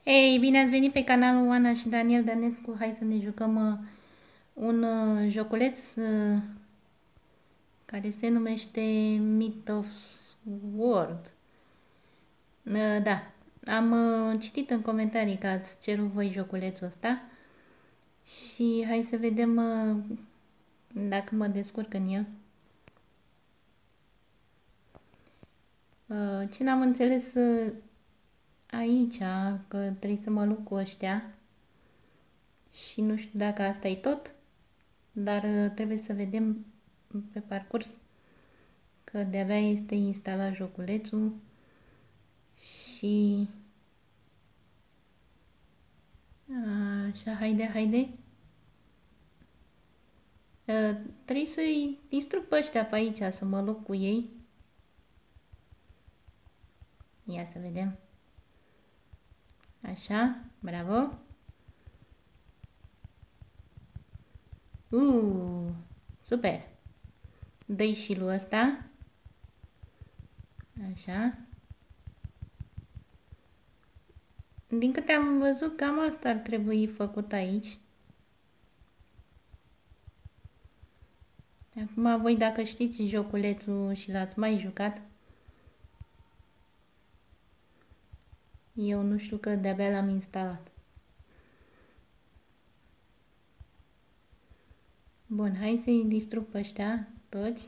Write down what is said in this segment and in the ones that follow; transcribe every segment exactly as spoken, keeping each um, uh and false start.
Ei, bine ați venit pe canalul Ana și Daniel Dănescu. Hai să ne jucăm uh, un uh, joculeț uh, care se numește Myth of Sword. Uh, da, am uh, citit în comentarii că ați cerut voi joculețul ăsta și hai să vedem uh, dacă mă descurc în el. Uh, ce n-am înțeles uh, aici, că trebuie să mă lupt cu ăștia și nu știu dacă asta e tot, dar uh, trebuie să vedem pe parcurs că de-abia este instalat joculețul și așa, haide, haide. Uh, trebuie să-i distrug pe ăștia pe aici, să mă lupt cu ei. Ia să vedem. Așa, bravo. Uh, super. Dă-i și lui ăsta. Așa. Din câte am văzut, cam asta ar trebui făcut aici. Acum voi, dacă știți joculețul și l-ați mai jucat, eu nu știu, că de-abia l-am instalat. Bun, hai să-i distrug pe ăștia toți.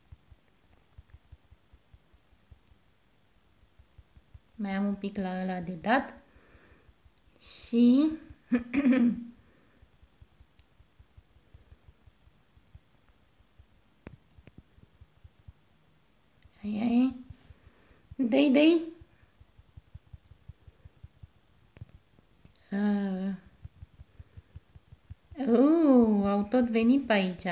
Mai am un pic la ăla de dat. Și... Hai, hai. Dă-i, dă-i. Uh. Uh, au tot venit pe aici.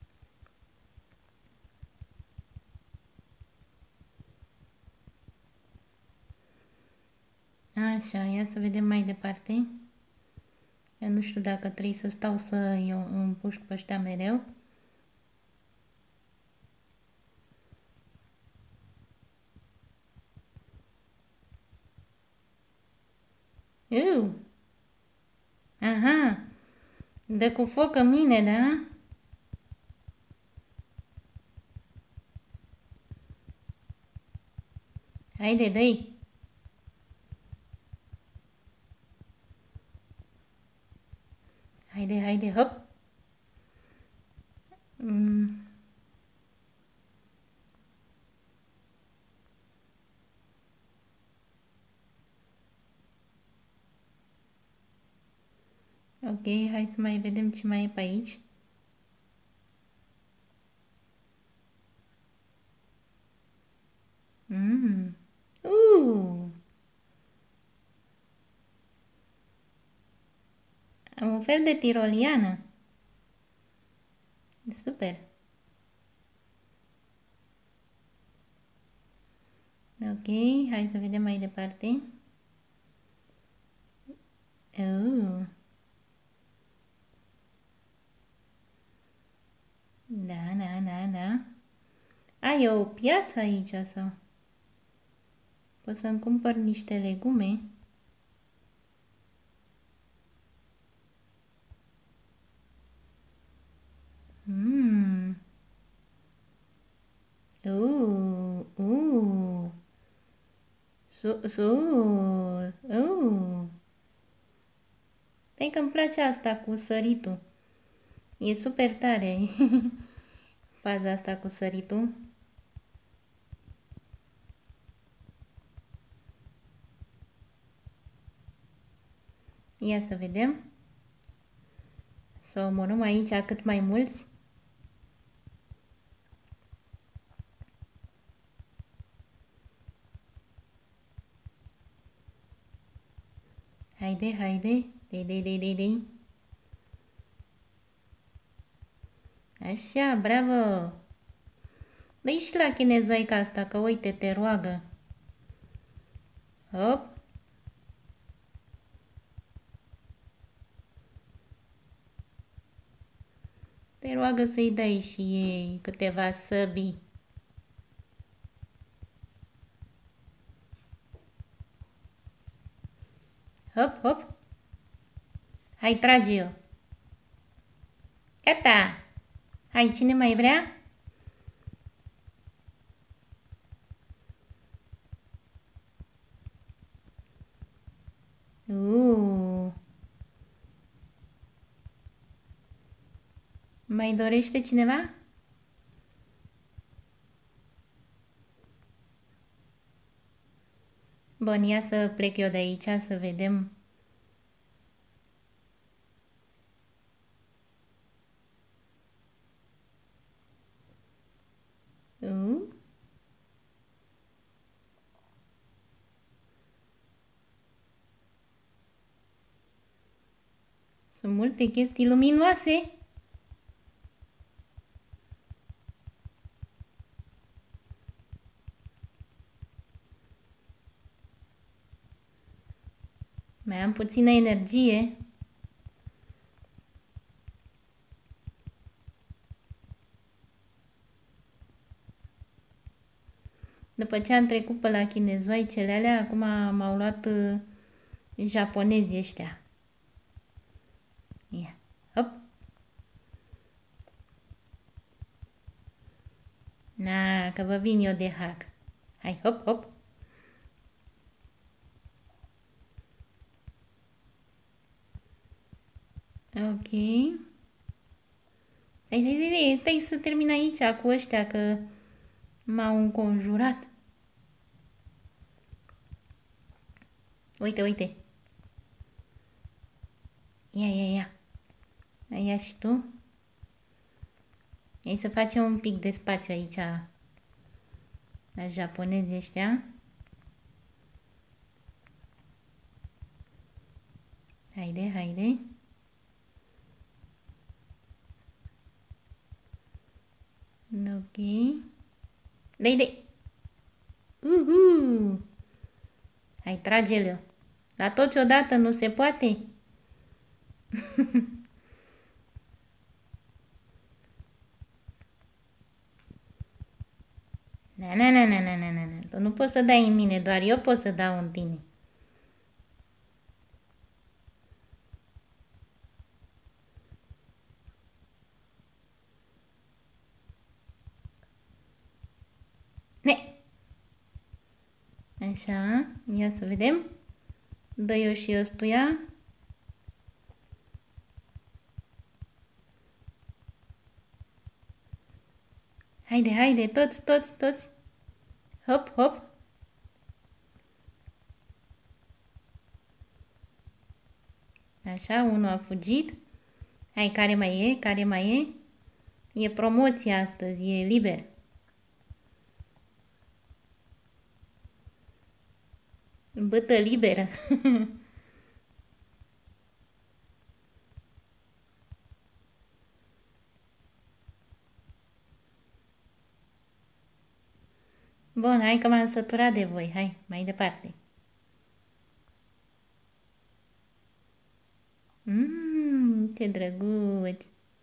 Așa, ia să vedem mai departe. Eu nu știu dacă trebuie să stau să eu împușc pe ăștia mereu. Uh. Aha. Dă cu foc în mine, da? Haide, dă-i. Haide, haide, hop. Mm. Ok, hai să mai vedem ce mai e pe aici. Mm. Uh. Am un fel de tiroliană. Super. Ok, hai să vedem mai departe. Uh. Da, da, da, da. Ai o piață aici sau? Pot să-mi cumpăr niște legume. Mmm. Uh, uh. Su, su, uh. Stai că îmi place asta cu săritul. E super tare. Faza asta cu săritul. Ia să vedem. Să omorâm aici cât mai mulți. Haide, haide. Dei, dei, dei, dei, dei. Așa, bravo. Dă-i și la chinezoica asta, că uite, te roagă. Hop. Te roagă să-i dai și ei câteva săbii. Hop, hop. Hai, trage eu. Gata. Hai, cine mai vrea? Uh. Mai dorește cineva? Bun, ia să plec eu de aici să vedem. Uh. Sunt multe chestii luminoase. Mai am puțină energie. După ce am trecut pe la chinezoicele alea, acum m-au luat uh, japonezii ăștia. Ia, hop. Na, că vă vin eu de hack. Hai, hop, hop. Ok. Stai, stai, stai, stai să termin aici cu ăștia, că m-au înconjurat. Uite, uite. Ia, ia, ia. Ia și tu. Hai să facem un pic de spațiu aici la japonezii ăștia. Haide, haide. Ok. Dai, dai. Uhu. Hai, trage-l. La toți odată nu se poate? Na, na, na, na, na, na, na, na. Tu nu poți să dai în mine, doar eu pot să dau în tine. Ne. Așa, ia să vedem. Dă eu și ăstuia. Haide, haide, toți, toți, toți. Hop, hop. Așa, unul a fugit. Hai, care mai e? Care mai e? E promoție astăzi, e liber. Bătă liberă. Bun, hai că m-am săturat de voi. Hai, mai departe. Mmm, ce drăguț.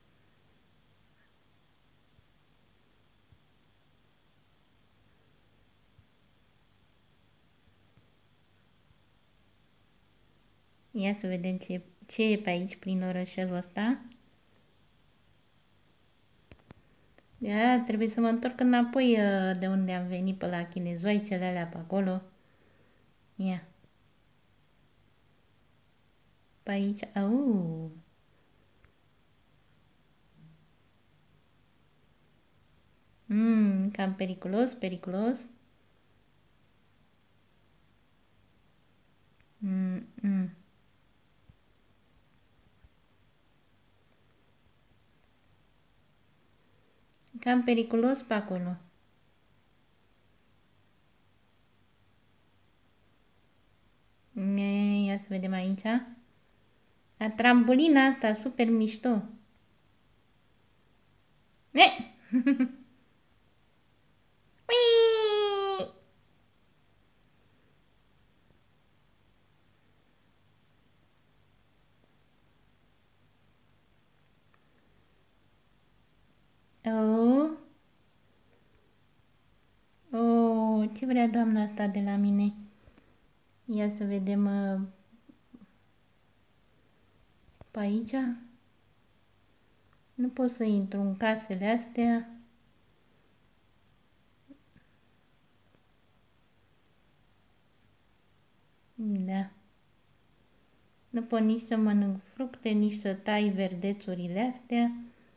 Ia să vedem ce, ce e pe aici, prin orășelul ăsta. Da, trebuie să mă întorc înapoi uh, de unde am venit, pe la chinezoicele alea pe acolo. Ia. Pe aici, au. Mmm, cam periculos, periculos. Mm, mm. Cam periculos pe acolo. E, ia să vedem aici. La trambolina asta, super mișto. E! Ui! Oh. Oh, ce vrea doamna asta de la mine? Ia să vedem. Uh, Pe aici nu pot să intru în casele astea. Da. Nu pot nici să mănânc fructe, nici să tai verdețurile astea.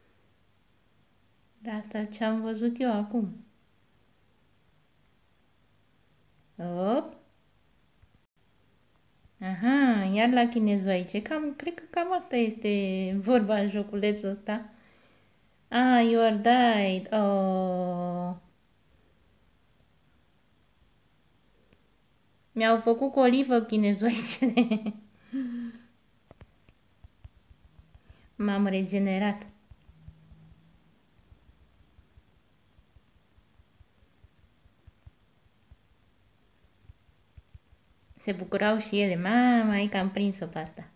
Dar asta ce am văzut eu acum. Op. Aha, iar la chinezoice. Cam, cred că cam asta este vorba în joculețul ăsta. Ah, you are died. Oh. Mi-au făcut cu olivă chinezoicele. M-am regenerat. Se bucurau și ele. Mama, e că am prins-o pe asta.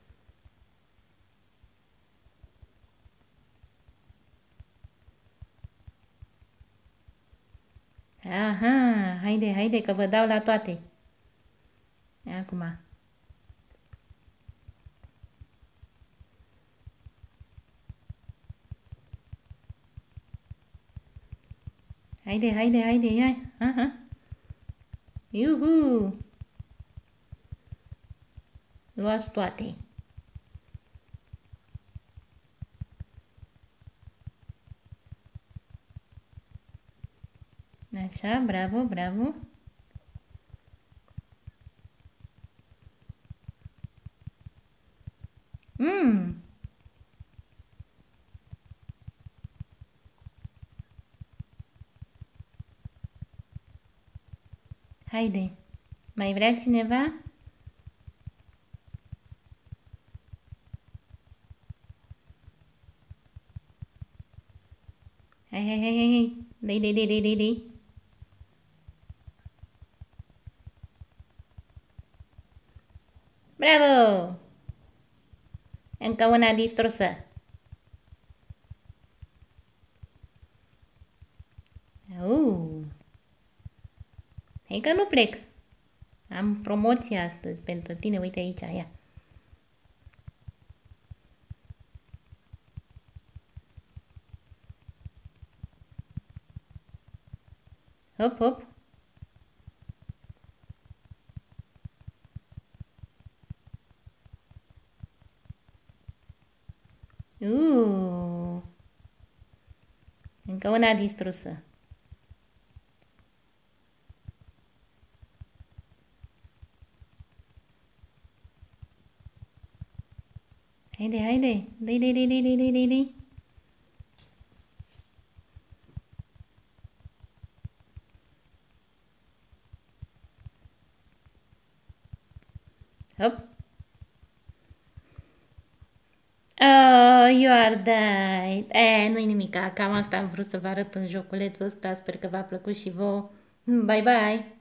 Aha, haide, haide, că vă dau la toate. Acum. Haide, haide, haide, ia. Aha. Iuhu! Luați toate. Așa, bravo, bravo. Mmm! Haide. Mai vrea cineva? Hai, hai, hai, hai, hai. Dai, dai, dai, dai, dai, dai. Bravo! Încă una distrusă. Uh. Hai că nu plec. Am promoție astăzi pentru tine. Uite aici, ia. Hop, hop. Uh. Încă una distrusă. Haide, haide. Dai, dai, dai, dai, dai, dai, dai, dai. Hop. Oh, you are dead. E, nu-i nimic, cam asta am vrut să vă arăt în joculețul ăsta. Sper că v-a plăcut și vouă. Bye, bye!